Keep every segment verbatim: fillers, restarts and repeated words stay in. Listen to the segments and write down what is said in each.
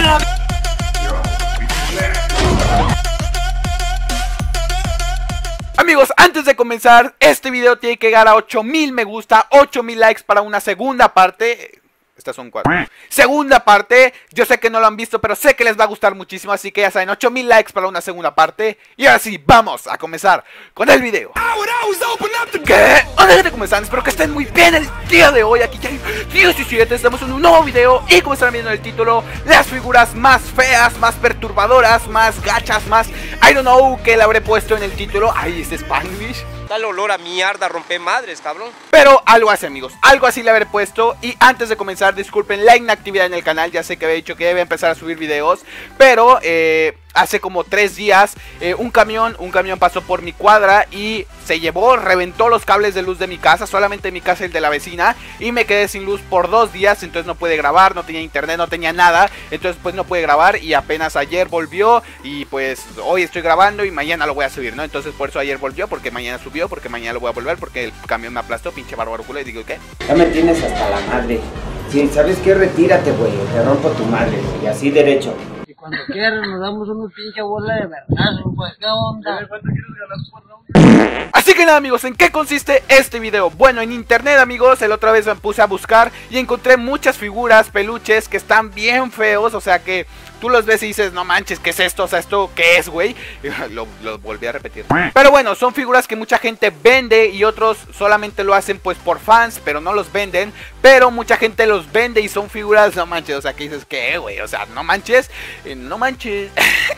Amigos, antes de comenzar, este video tiene que llegar a ocho mil me gusta, ocho mil likes para una segunda parte. Estas son cuatro. Segunda parte, yo sé que no lo han visto, pero sé que les va a gustar muchísimo, así que ya saben, ocho mil likes para una segunda parte. Y ahora sí, vamos a comenzar con el video. ¿Qué? Hola gente, ¿cómo están? Espero que estén muy bien el día de hoy. Aquí ya hay diecisiete, estamos en un nuevo video. Y como están viendo en el título, las figuras más feas, más perturbadoras, más gachas, más I don't know que le habré puesto en el título. Ay, este Spanglish. Tal olor a mierda, rompe madres, cabrón. Pero algo así, amigos, algo así le habré puesto. Y antes de comenzar, disculpen la inactividad en el canal. Ya sé que había dicho que debe empezar a subir videos, pero eh, hace como tres días eh, un camión, un camión pasó por mi cuadra y se llevó, reventó los cables de luz de mi casa. Solamente mi casa y el de la vecina. Y me quedé sin luz por dos días, entonces no pude grabar, no tenía internet, no tenía nada. Entonces pues no pude grabar y apenas ayer volvió. Y pues hoy estoy grabando y mañana lo voy a subir, ¿no? Entonces por eso ayer volvió, porque mañana subió, porque mañana lo voy a volver, porque el camión me aplastó, pinche bárbaro culo. Y digo, ¿qué? Ya me tienes hasta la madre. Si sabes qué, retírate, güey, te rompo tu madre, y así derecho. Y cuando quieran nos damos una pinche bola de vergazo, pues, ¿qué onda? Así que nada, amigos, ¿en qué consiste este video? Bueno, en internet, amigos, el otra vez me puse a buscar y encontré muchas figuras, peluches que están bien feos. O sea que tú los ves y dices, no manches, ¿qué es esto? O sea, ¿esto qué es, güey? Lo, lo volví a repetir. Pero bueno, son figuras que mucha gente vende y otros solamente lo hacen pues por fans, pero no los venden. Pero mucha gente los vende y son figuras, no manches, o sea, que dices, ¿qué, güey? O sea, no manches, eh, no manches.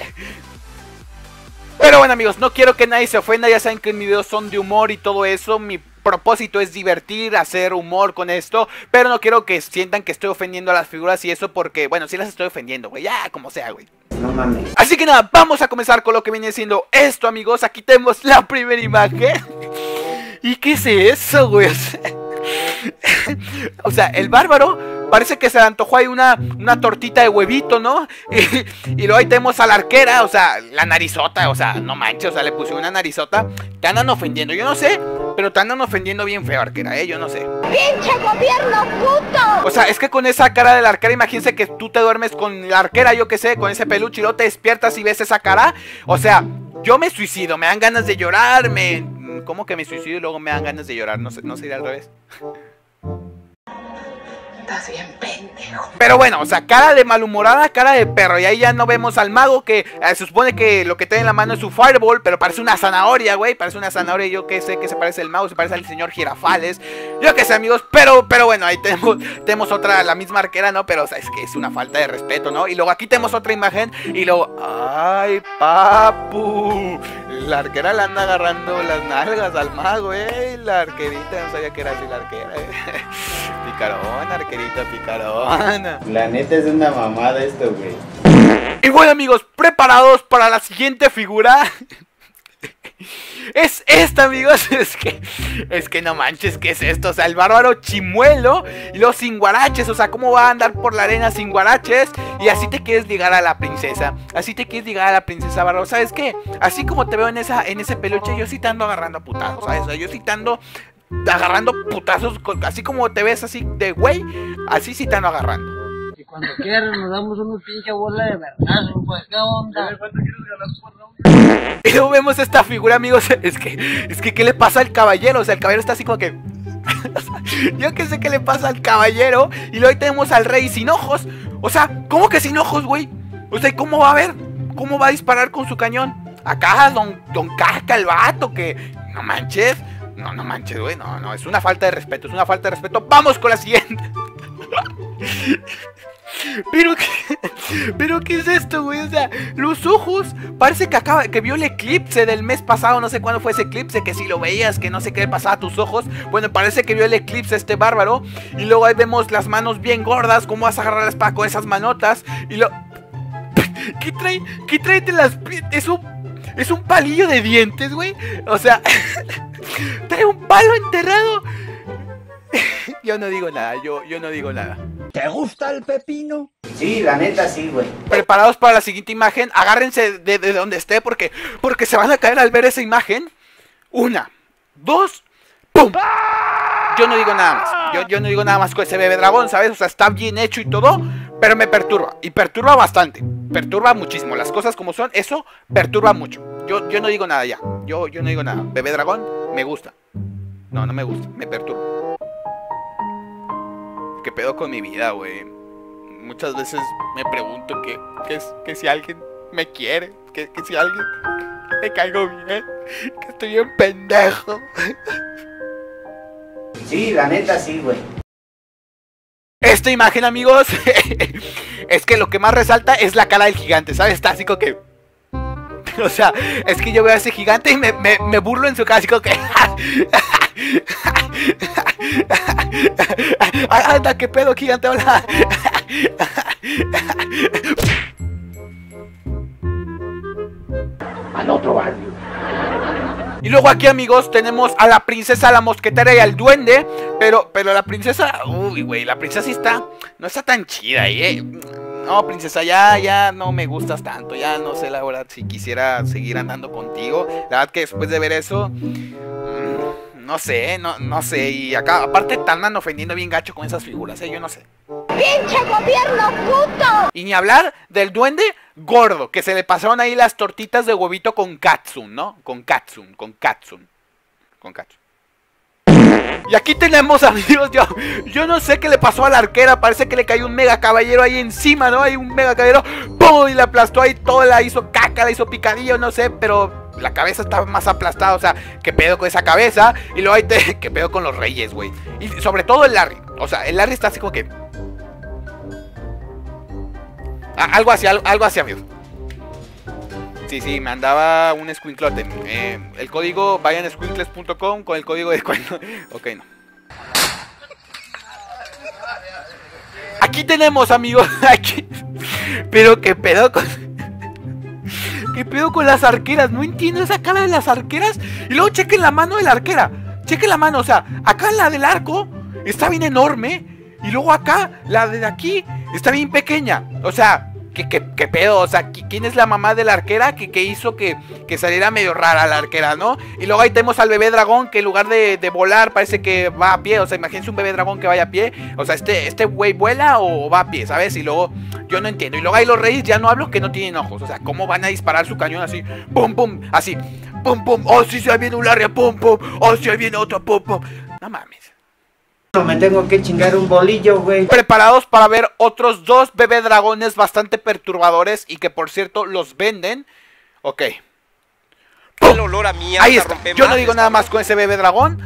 Pero bueno, amigos, no quiero que nadie se ofenda. Ya saben que mis videos son de humor y todo eso. Mi propósito es divertir, hacer humor con esto, pero no quiero que sientan que estoy ofendiendo a las figuras y eso, porque, bueno, sí las estoy ofendiendo, güey, ya, como sea, güey. No mames. Así que nada, vamos a comenzar con lo que viene siendo esto, amigos. Aquí tenemos la primera imagen. ¿Y qué es eso, güey? O sea, el bárbaro parece que se le antojó ahí una, una tortita de huevito, ¿no? Y, y luego ahí tenemos a la arquera, o sea, la narizota, o sea, no manches, o sea, le pusieron una narizota. Te andan ofendiendo, yo no sé, pero te andan ofendiendo bien feo, arquera, ¿eh? Yo no sé. ¡Pinche gobierno puto! O sea, es que con esa cara de la arquera, imagínense que tú te duermes con la arquera, yo qué sé, con ese peluche y luego te despiertas y ves esa cara. O sea, yo me suicido, me dan ganas de llorar, me... ¿Cómo que me suicido y luego me dan ganas de llorar? No sé, no sería al revés. Estás bien pendejo. Pero bueno, o sea, cara de malhumorada, cara de perro. Y ahí ya no vemos al mago que eh, se supone que lo que tiene en la mano es su fireball, pero parece una zanahoria, güey. Parece una zanahoria, yo que sé que se parece al mago, se parece al señor Girafales. Yo que sé, amigos, pero, pero bueno, ahí tenemos, tenemos otra, la misma arquera, ¿no? Pero o sea, es que es una falta de respeto, ¿no? Y luego aquí tenemos otra imagen y luego, ¡ay, papu! La arquera le anda agarrando las nalgas al mago, eh. La arquerita, no sabía que era así la arquera, eh. Picarona, arquerita, picarona. La neta es una mamada esto, güey. Y bueno, amigos, preparados para la siguiente figura. Es esta, amigos. Es que, es que no manches, ¿qué es esto? O sea, el bárbaro chimuelo y los sin guaraches. O sea, ¿cómo va a andar por la arena sin guaraches? Y así te quieres ligar a la princesa. Así te quieres ligar a la princesa bárbaro. ¿Sabes qué? Así como te veo en esa, en ese peluche, yo sí te ando agarrando a putazos, ¿sabes? O sea, yo sí te ando agarrando putazos, así como te ves así de güey, así sí te ando agarrando. Y cuando quieran nos damos una pinche bola de vergazo, pues, ¿qué onda? Y luego vemos esta figura, amigos. Es que, es que, ¿qué le pasa al caballero? O sea, el caballero está así como que... Yo que sé qué le pasa al caballero. Y luego ahí tenemos al rey sin ojos. O sea, ¿cómo que sin ojos, güey? O sea, ¿cómo va a ver? ¿Cómo va a disparar con su cañón? Acá, don, don Caca, el vato, que... No manches. No, no manches, güey. No, no, es una falta de respeto. Es una falta de respeto. Vamos con la siguiente. Pero qué, pero qué es esto, güey, o sea, los ojos, parece que acaba, que vio el eclipse del mes pasado, no sé cuándo fue ese eclipse, que si lo veías, que no sé qué le pasaba a tus ojos. Bueno, parece que vio el eclipse este bárbaro. Y luego ahí vemos las manos bien gordas, cómo vas a agarrar la espada con esas manotas. Y lo... ¿Qué trae? ¿Qué trae de las... Es un... Es un palillo de dientes, güey. O sea, trae un palo enterrado. Yo no digo nada, yo, yo no digo nada. ¿Te gusta el pepino? Sí, la neta sí, güey. Preparados para la siguiente imagen. Agárrense de, de donde esté porque, porque se van a caer al ver esa imagen. Una, dos, ¡pum! Yo no digo nada más. Yo, yo no digo nada más con ese bebé dragón, ¿sabes? O sea, está bien hecho y todo. Pero me perturba, y perturba bastante. Perturba muchísimo, las cosas como son, eso perturba mucho. Yo, yo no digo nada ya, yo, yo no digo nada. Bebé dragón, me gusta. No, no me gusta, me perturba. ¿Qué pedo con mi vida, güey? Muchas veces me pregunto que, que, que si alguien me quiere, que, que si alguien me caigo bien, que estoy bien pendejo. Sí, la neta sí, güey. Esta imagen, amigos, es que lo que más resalta es la cara del gigante, ¿sabes? Está así como que... O sea, es que yo veo a ese gigante y me, me, me burlo en su cara, así como que... Anda, qué pedo, gigante, hola. Al otro barrio. Y luego aquí, amigos, tenemos a la princesa, la mosquetera y al duende. Pero, pero la princesa... Uy, güey, la princesa sí está... No está tan chida, ¿eh? No, princesa, ya, ya no me gustas tanto. Ya no sé, la verdad, si quisiera seguir andando contigo. La verdad que después de ver eso... Mmm, no sé, no, no sé. Y acá, aparte, te andan ofendiendo bien gacho con esas figuras, ¿eh? Yo no sé. ¡Pinche gobierno puto! Y ni hablar del duende gordo, que se le pasaron ahí las tortitas de huevito con katsun, ¿no? Con katsun, con katsun. Con katsun. Y aquí tenemos, amigos, yo, yo no sé qué le pasó a la arquera. Parece que le cayó un mega caballero ahí encima, ¿no? Hay un mega caballero, ¡pum! Y la aplastó ahí todo, la hizo caca, la hizo picadillo, no sé, pero la cabeza estaba más aplastada, o sea, ¿qué pedo con esa cabeza? Y luego hay te, ¿qué pedo con los reyes, güey? Y sobre todo el Larry, o sea, el Larry está así como que... Ah, algo así, algo, algo así, amigos. Sí, sí, me andaba un escuinclote. Eh, el código vayan escuincles punto com con el código de descuento. Ok, no. Aquí tenemos, amigos. Aquí. Pero qué pedo con... ¿Qué pedo con las arqueras? No entiendo esa cara de las arqueras. Y luego chequen la mano de la arquera. Chequen la mano, o sea, acá la del arco está bien enorme. Y luego acá, la de aquí está bien pequeña. O sea, ¿qué, qué, qué pedo? O sea, ¿quién es la mamá de la arquera que, que hizo que, que saliera medio rara la arquera, ¿no? Y luego ahí tenemos al bebé dragón que en lugar de, de volar parece que va a pie. O sea, imagínense un bebé dragón que vaya a pie. O sea, este este güey vuela o va a pie, ¿sabes? Y luego, yo no entiendo. Y luego hay los reyes, ya no hablo, que no tienen ojos. O sea, ¿cómo van a disparar su cañón así? ¡Pum, pum! Así, ¡pum, pum! ¡Oh, sí, se viene un Larry! ¡Pum, pum! ¡Oh, sí, viene otro! ¡Pum, pum! No mames. Me tengo que chingar un bolillo, güey. Preparados para ver otros dos bebé dragones bastante perturbadores y que por cierto los venden. Ok. El olor a mierda. Ahí está. Yo no digo nada más con ese bebé dragón.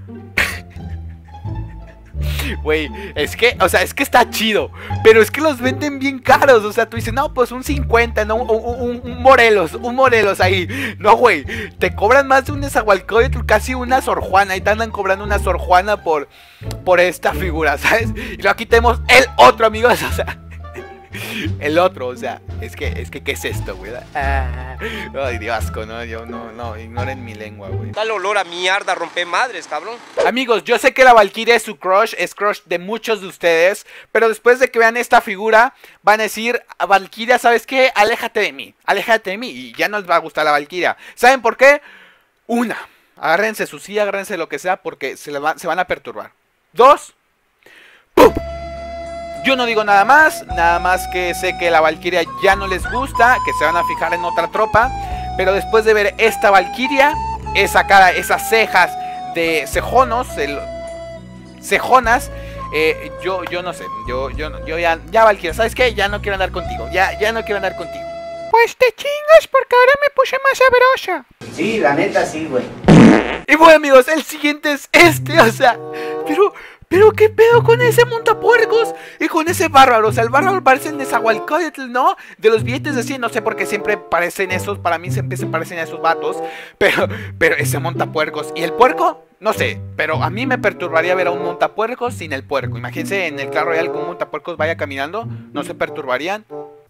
Güey, es que, o sea, es que está chido. Pero es que los venden bien caros. O sea, tú dices, no, pues un cincuenta, ¿no? Un, un, un Morelos, un Morelos ahí. No, güey, te cobran más de un Nezahualcóyotl, casi una Sor Juana. Ahí te andan cobrando una Sor Juana por, por esta figura, ¿sabes? Y luego aquí tenemos el otro, amigos, o sea... El otro, o sea, es que, es que, ¿qué es esto, güey? Ah, ay, Dios, asco, ¿no? Yo no, no, ignoren mi lengua, güey. Da el olor a mierda, rompe madres, cabrón. Amigos, yo sé que la Valkyria es su crush, es crush de muchos de ustedes, pero después de que vean esta figura, van a decir, Valkyria, ¿sabes qué? Aléjate de mí, aléjate de mí, y ya no les va a gustar la Valkyria. ¿Saben por qué? Una, agárrense su silla, agárrense lo que sea, porque se, les va, se van a perturbar. Dos, ¡pum! Yo no digo nada más, nada más que sé que la Valkyria ya no les gusta, que se van a fijar en otra tropa. Pero después de ver esta Valkyria, esa cara, esas cejas de cejonos, el, cejonas, eh, yo, yo no sé, yo, yo, yo ya, ya Valkyria, ¿sabes qué? Ya no quiero andar contigo, ya, ya no quiero andar contigo. Pues te chingas porque ahora me puse más sabrosa. Sí, la neta sí, güey. Y bueno, amigos, el siguiente es este, o sea, pero... Pero qué pedo con ese montapuercos y con ese bárbaro. O sea, el bárbaro parece el Nezahualcóyotl, ¿no? De los billetes de cien, no sé por qué siempre parecen esos. Para mí siempre se parecen a esos vatos. Pero, pero ese montapuercos. ¿Y el puerco? No sé, pero a mí me perturbaría ver a un montapuercos sin el puerco. Imagínense en el Clash Royale que un montapuercos vaya caminando. ¿No se perturbarían?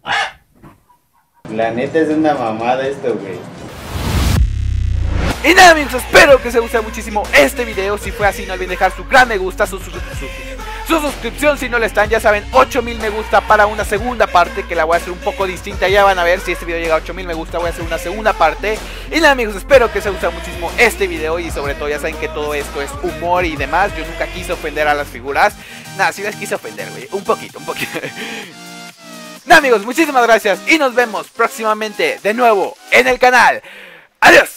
La neta es una mamada esto, güey. Y nada, amigos, espero que os haya gustado muchísimo este video. Si fue así, no olviden dejar su gran me gusta, su, su, su, su, su suscripción si no lo están. Ya saben, ocho mil me gusta para una segunda parte, que la voy a hacer un poco distinta. Ya van a ver, si este video llega a ocho mil me gusta, voy a hacer una segunda parte. Y nada, amigos, espero que os haya gustado muchísimo este video. Y sobre todo, ya saben que todo esto es humor y demás. Yo nunca quise ofender a las figuras. Nada, sí las quise ofender, güey, un poquito, un poquito. No, amigos, muchísimas gracias y nos vemos próximamente de nuevo en el canal. Adiós.